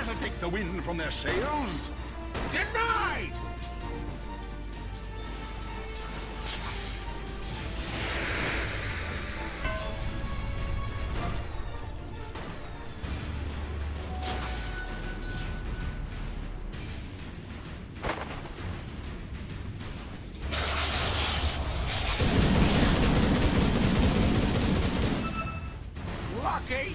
That'll take the wind from their sails. Denied! Lucky!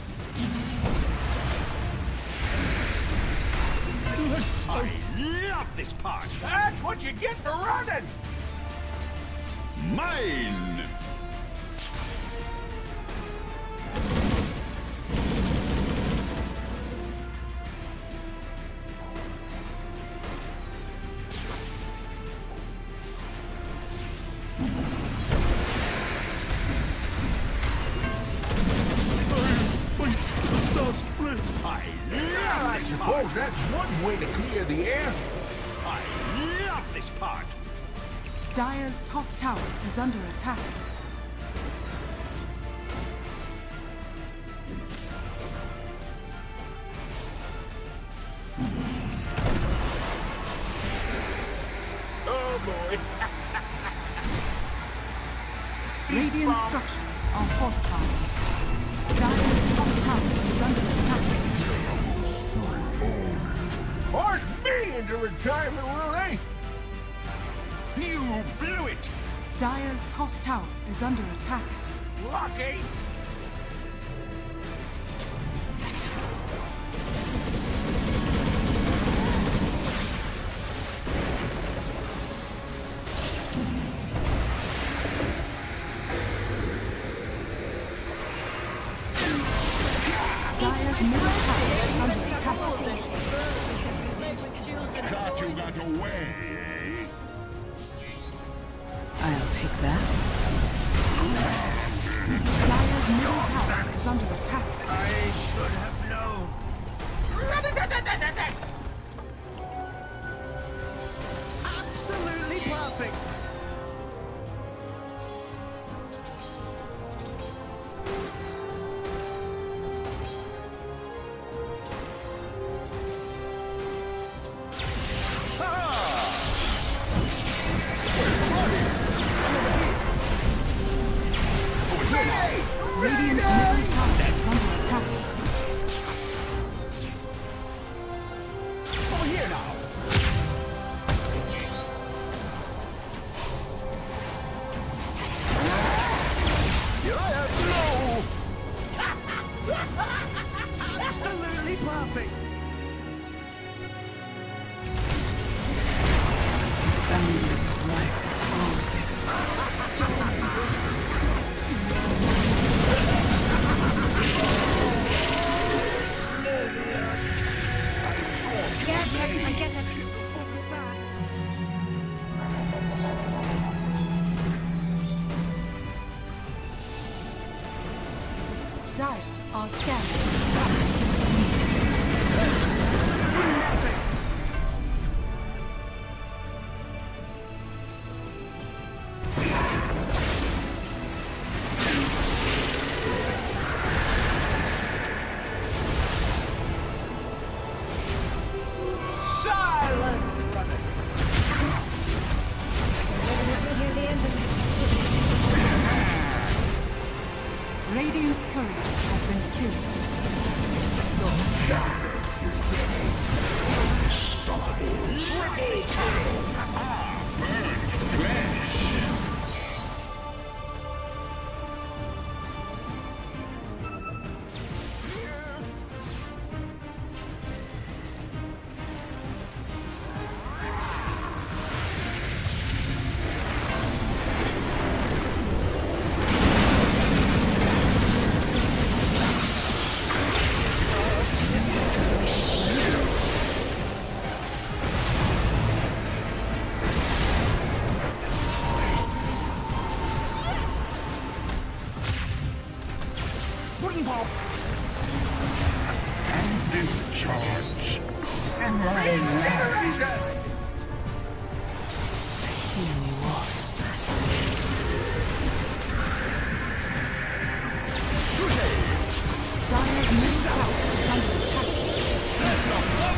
I love this part. That's what you get for running. Mine. I suppose that's one way to clear the air. I love this part. Dire's top tower is under attack. Oh boy. Radiant structures are fortified. Dire's top tower is under attack. Force me into retirement, will they? You blew it! Dire's top tower is under attack. Lucky! Dire's middle tower is under attack. Thought you got away, eh? I'll take that. Dire's middle tower is under attack. I should have known. Absolutely perfect. Radiant's middle tower is under attack. Over here now. Here I am. Blow. Absolutely perfect. Bandit's life is all given. Dire are scanning. Radiant's courier has been killed. Burnt flesh. And discharge. Regeneration! Dire's middle tower is under attack.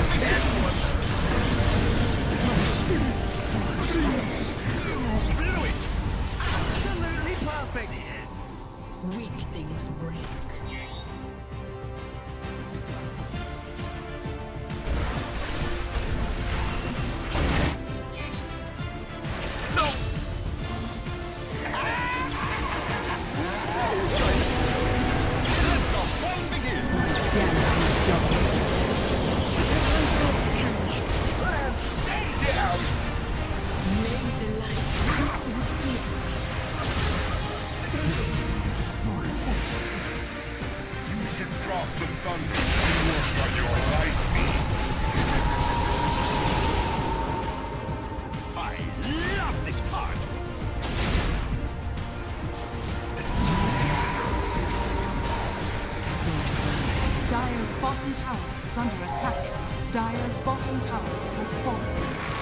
Oceanic. Dire's bottom tower is under attack. Dire's bottom tower has fallen.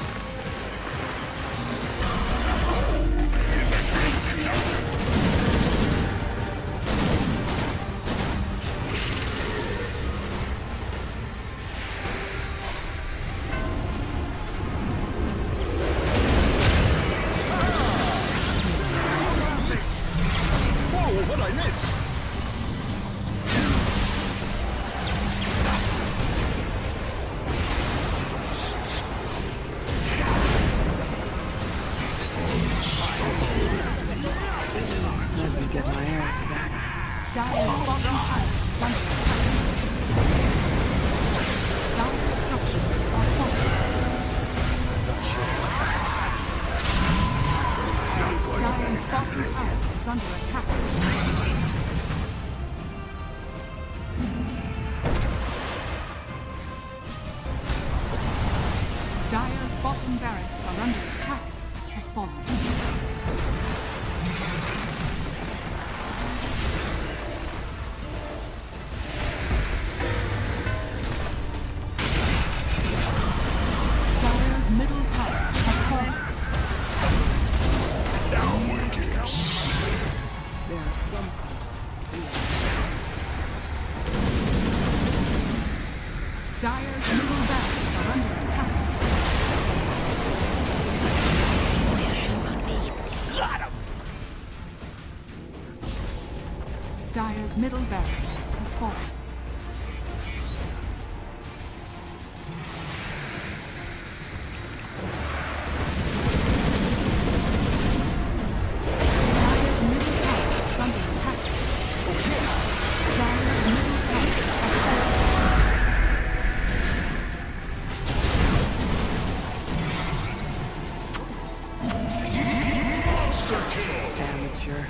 Whoa, what'd I miss? Get my ass back. Dire's bottom tower is under attack. Dire's structures are falling. Dire's bottom tower is under attack. Dire's bottom barracks are under attack has fallen. Middle tower has fallen. There are some things. Dire's middle barracks are under attack. Dire's middle barracks has fallen. Amateur.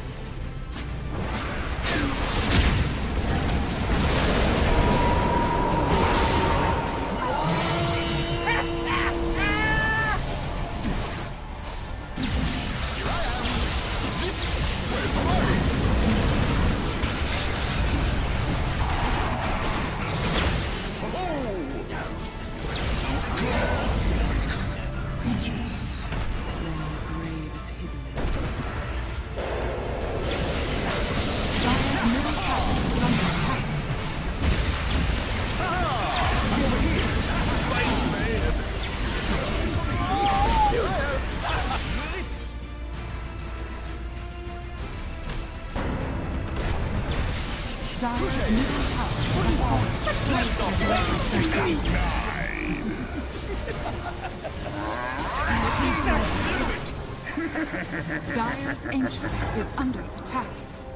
Dire's middle tower has fallen. Dire's ancient is under attack.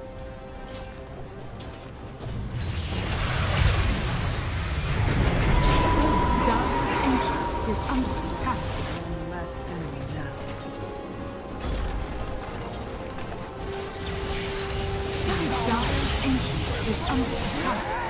Dire's ancient is under attack. One less enemy now. Dire's ancient is under attack.